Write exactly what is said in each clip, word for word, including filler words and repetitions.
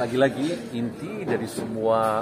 lagi-lagi inti dari semua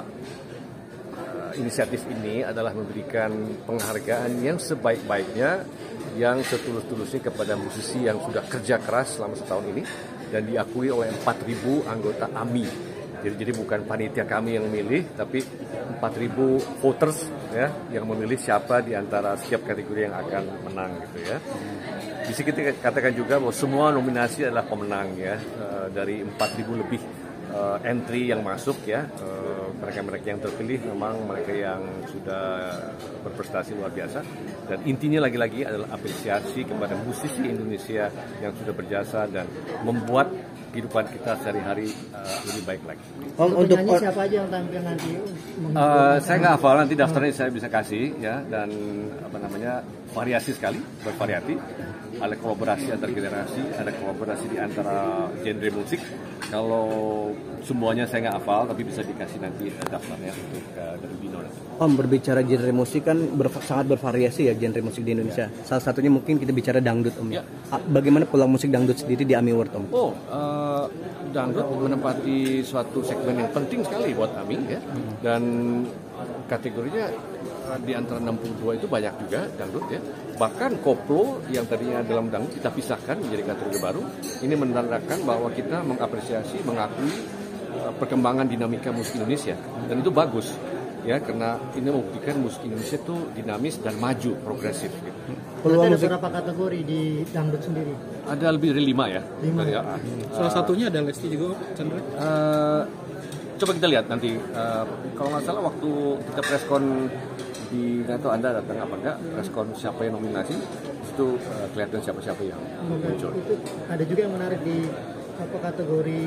uh, inisiatif ini adalah memberikan penghargaan yang sebaik-baiknya, yang setulus-tulusnya kepada musisi yang sudah kerja keras selama setahun ini dan diakui oleh empat ribu anggota A M I. Jadi, jadi bukan panitia kami yang milih, tapi empat ribu voters ya yang memilih siapa di antara setiap kategori yang akan menang gitu ya. Bisa kita katakan juga bahwa semua nominasi adalah pemenang ya, uh, dari empat ribu lebih uh, entry yang masuk ya. Uh, mereka-mereka yang terpilih memang mereka yang sudah berprestasi luar biasa, dan intinya lagi-lagi adalah apresiasi kepada musisi Indonesia yang sudah berjasa dan membuat kehidupan kita sehari-hari uh, lebih baik lagi. Om, untuk penyanyi siapa aja yang tampil nanti? Uh, saya nggak hafal, nanti daftarnya saya bisa kasih ya, dan apa namanya variasi sekali, bervariasi. Ada kolaborasi antar generasi, ada kolaborasi di antara genre musik. Kalau semuanya saya nggak hafal, tapi bisa dikasih nanti daftarnya untuk uh, dari Bino. Om, berbicara genre musik kan ber, sangat bervariasi ya genre musik di Indonesia. Ya. Salah satunya mungkin kita bicara dangdut, Om. Ya. Bagaimana peluang musik dangdut sendiri di A M I Award, Om? Oh, uh, dangdut menempati suatu segmen yang penting sekali buat A M I ya. Dan kategorinya uh, di antara enam puluh dua itu banyak juga dangdut ya. Bahkan koplo yang tadinya dalam dangdut kita pisahkan menjadi kategori baru. Ini menandakan bahwa kita mengapresiasi, mengakui uh, perkembangan dinamika musik Indonesia, dan itu bagus. Ya, karena ini membuktikan musik Indonesia itu dinamis dan maju, progresif. Gitu. Peluang ada musik... berapa kategori di dangdut sendiri? Ada lebih dari lima ya. Lima. Ya. Salah satunya ada Lesti juga, Chandra. Uh, coba kita lihat nanti. Uh, kalau nggak salah waktu kita preskon di, nggak tahu Anda datang apa enggak, preskon siapa yang nominasi, itu uh, kelihatan siapa-siapa yang muncul. Itu ada juga yang menarik di apa kategori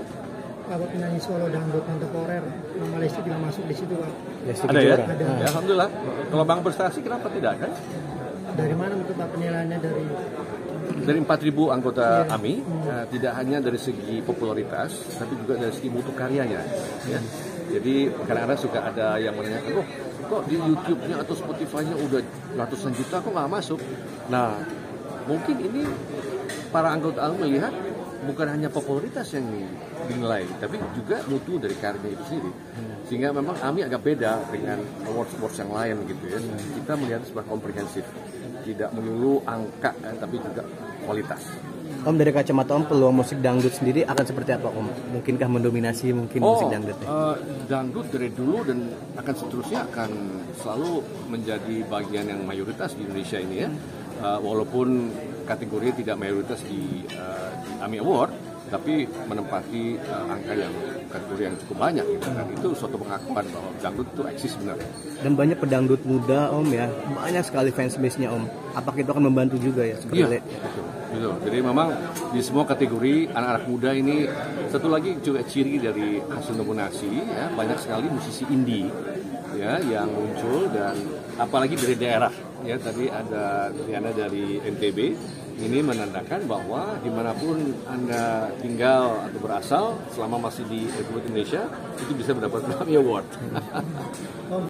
apa penyanyi solo dangdut contemporer, nama Lesti juga masuk di situ, Pak. Ada ya? Ada. Ya, alhamdulillah. Kalau Bang prestasi kenapa tidak kan? Dari mana menurut Pak penilaiannya dari dari empat ribu anggota yeah. A M I, hmm. uh, tidak hanya dari segi popularitas, tapi juga dari segi mutu karyanya. Ya. Jadi kadang-kadang suka ada yang menanyakan, oh kok di YouTube-nya atau Spotify-nya udah ratusan juta, kok nggak masuk? Nah, mungkin ini para anggota A M I melihat bukan hanya popularitas yang dinilai, tapi juga mutu dari karyanya itu sendiri. Sehingga memang A M I agak beda dengan awards-awards yang lain gitu ya. Kita melihat sebuah komprehensif, tidak melulu angka, eh, tapi juga kualitas. Om, dari kacamata Om, peluang musik dangdut sendiri akan seperti apa, Om? Mungkinkah mendominasi mungkin oh, musik dangdut? Uh, dangdut dari dulu dan akan seterusnya akan selalu menjadi bagian yang mayoritas di Indonesia ini ya. Uh, walaupun kategori tidak mayoritas di, uh, di A M I Award, tapi menempati uh, angka yang kategori yang cukup banyak gitu. Dan itu suatu pengakuan bahwa dangdut itu eksis benar. Dan banyak pedangdut muda, Om ya, banyak sekali fans base-nya, Om. Apakah itu akan membantu juga ya? Iya, betul, betul. Jadi memang di semua kategori anak-anak muda ini, satu lagi juga ciri dari hasil nominasi ya, banyak sekali musisi indie ya yang muncul, dan apalagi dari daerah ya. Tadi ada Diana dari N T B. Ini menandakan bahwa dimanapun Anda tinggal atau berasal, selama masih di Republik Indonesia, itu bisa mendapatkan A M I Award. Om,